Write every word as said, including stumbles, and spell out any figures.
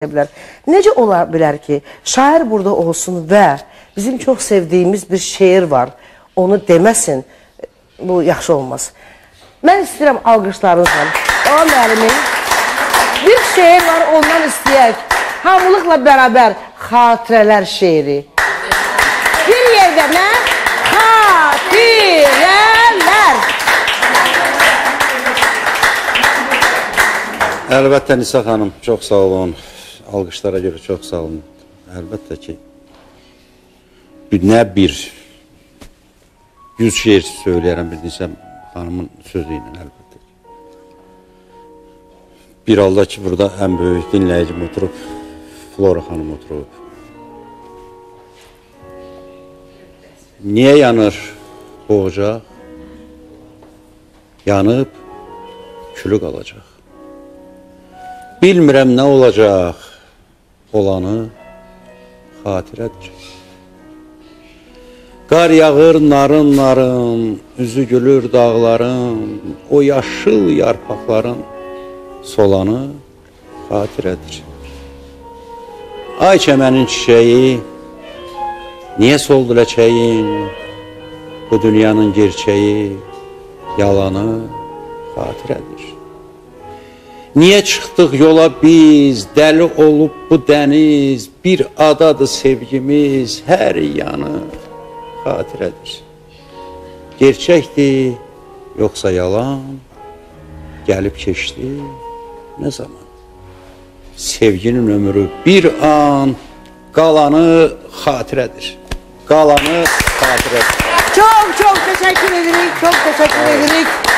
bilər. Necə ola bilər ki, şair burada olsun və bizim çox sevdiyimiz bir şeir var, onu deməsin, bu yaxşı olmaz. Mən istəyirəm alqışlarınızla. O müəllimin bir şeir var, ondan istəyək. Hamılıqla bərabər xatirələr şeiri. Bir yerdə nə? Xatirələr. Əlbəttə Nisa xanım, çox sağ olun. Alqışlara görə çox sağ olun. Əlbəttə ki, nə bir yüz şeir söyləyərəm bir Nisa xanımın sözü ilə əlbəttə ki. Bir halda ki, burada ən böyük dinləyicim oturub, Flora xanım oturub. Niyə yanır bu ocaq? Yanıb, külü qalacaq. Bilmirəm nə olacaq, olanı xatirədir. Qar yağır narın narın, üzü gülür dağların, o yaşıl yarpaqların solanı xatirədir. Ay çəmənin çiçəyi, niyə soldu ləçəyin, bu dünyanın gerçəyi, yalanı xatirədir. Niyə çıxdıq yola biz, dəli olub bu dəniz, bir adadır sevgimiz, hər yanı xatirədir. Gerçəkdir, yoxsa yalan, gəlib keçdi, nə zaman? Sevginin ömrü bir an, qalanı xatirədir. Qalanı xatirədir. Çox, çox təşəkkür edirik, çox təşəkkür edirik.